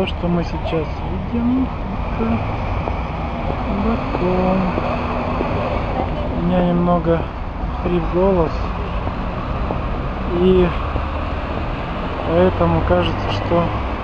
то, что мы сейчас видим, это Баку. У меня немного хрип голос, и поэтому кажется, что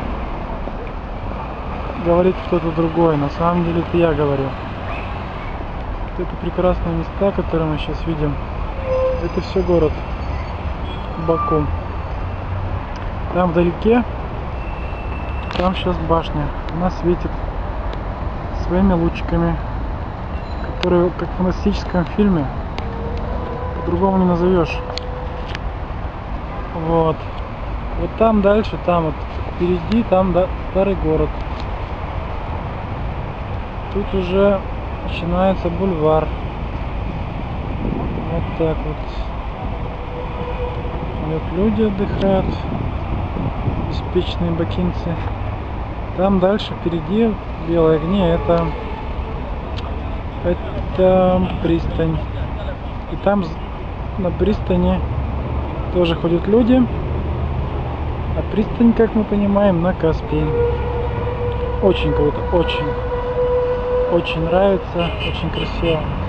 говорит кто-то другой. На самом деле это я говорю. Вот это прекрасные места, которые мы сейчас видим, это все город Баку. Там вдалеке, там сейчас башня. Она светит своими лучиками, которые, как в фантастическом фильме, по-другому не назовешь. Вот. Вот там дальше, там вот впереди, там старый город. Тут уже начинается бульвар. Вот так вот. Вот люди отдыхают, беспечные бакинцы. Там дальше впереди белые огни, это пристань. И там на пристани тоже ходят люди. А пристань, как мы понимаем, на Каспий. Очень круто, очень нравится, очень красиво.